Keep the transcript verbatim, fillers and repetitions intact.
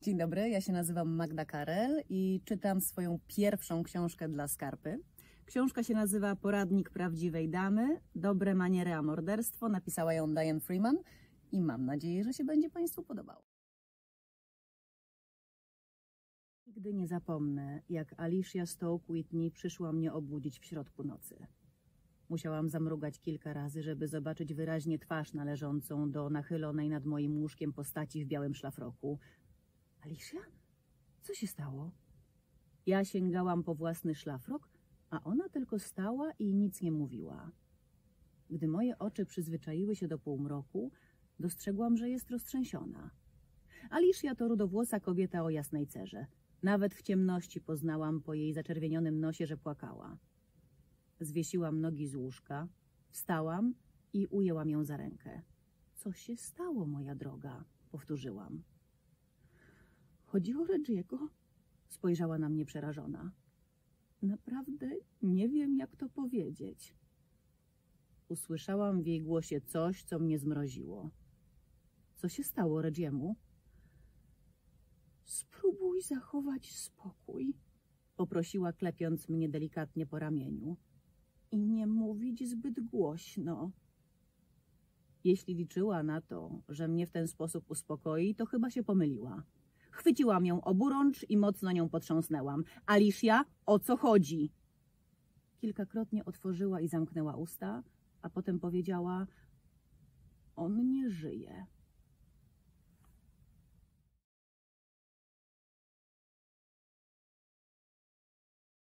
Dzień dobry, ja się nazywam Magda Karel i czytam swoją pierwszą książkę dla Skarpy. Książka się nazywa Poradnik prawdziwej damy, dobre maniery a morderstwo. Napisała ją Diane Freeman i mam nadzieję, że się będzie Państwu podobało. Nigdy nie zapomnę, jak Alicia Stoke Whitney przyszła mnie obudzić w środku nocy. Musiałam zamrugać kilka razy, żeby zobaczyć wyraźnie twarz należącą do nachylonej nad moim łóżkiem postaci w białym szlafroku. Alicia? Co się stało? Ja sięgałam po własny szlafrok, a ona tylko stała i nic nie mówiła. Gdy moje oczy przyzwyczaiły się do półmroku, dostrzegłam, że jest roztrzęsiona. Alicia to rudowłosa kobieta o jasnej cerze. Nawet w ciemności poznałam po jej zaczerwienionym nosie, że płakała. Zwiesiłam nogi z łóżka, wstałam i ujęłam ją za rękę. Co się stało, moja droga? Powtórzyłam. Chodzi o Reggie'ego? Spojrzała na mnie przerażona. Naprawdę nie wiem, jak to powiedzieć. Usłyszałam w jej głosie coś, co mnie zmroziło. Co się stało Reggiemu? Spróbuj zachować spokój, poprosiła, klepiąc mnie delikatnie po ramieniu. I nie mówić zbyt głośno. Jeśli liczyła na to, że mnie w ten sposób uspokoi, to chyba się pomyliła. Chwyciłam ją oburącz i mocno nią potrząsnęłam. Alicia, o co chodzi? Kilkakrotnie otworzyła i zamknęła usta, a potem powiedziała: on nie żyje.